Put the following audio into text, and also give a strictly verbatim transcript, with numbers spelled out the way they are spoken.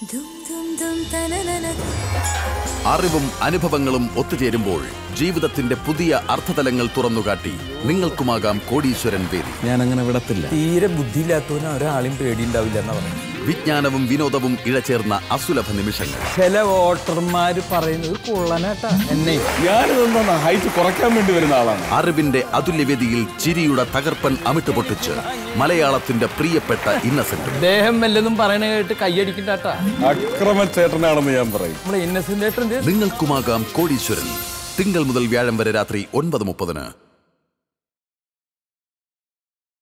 അറിവും അനുഭവങ്ങളും ഒത്തുചേരുമ്പോൾ ജീവിതത്തിന്റെ പുതിയ അർത്ഥതലങ്ങൾ തുറന്നുകാട്ടി നിങ്ങൾക്കുമാകാം കോടീശ്വരൻ വേദി. ഞാൻ അങ്ങനെ വിടത്തില്ല. തീരെ ബുദ്ധിയില്ലാത്തവന് ഒരാളും പേടിയുണ്ടാവില്ല എന്നാ പറയുന്നത്. വിജ്ഞാനവും വിനോദവും ഇഴചേർന്ന അസുലഭ നിമിഷങ്ങൾ. ചില വോട്ടർമാര് പറയുന്നത് കൊള്ളനാട്ടാ എന്നെ. ഞാനിതൊന്നും ഹൈറ്റ് കുറയ്ക്കാൻ വേണ്ടി വരുന്ന ആളാണ്. അറിവിന്റെ അതുല്യവേദിയിൽ ചിരിയുടെ തകർപ്പൻ അമിട്ടുപൊട്ടിച്ച് മലയാളത്തിന്റെ പ്രിയപ്പെട്ട ഇന്നസെന്റ്. അദ്ദേഹം വല്ലതും പറയണ കേട്ട് കൈയടിക്കണ്ടാട്ടാ. അക്രമച്ചേട്ടനാണെന്ന് ഞാൻ പറയും. നമ്മളെ ഇന്നസെന്റ്. നിങ്ങൾക്കുമാകാം കോടീശ്വരൻ. തിങ്കൾ മുതൽ വ്യാഴം വരെ രാത്രി ഒൻപത് മുപ്പതിന്.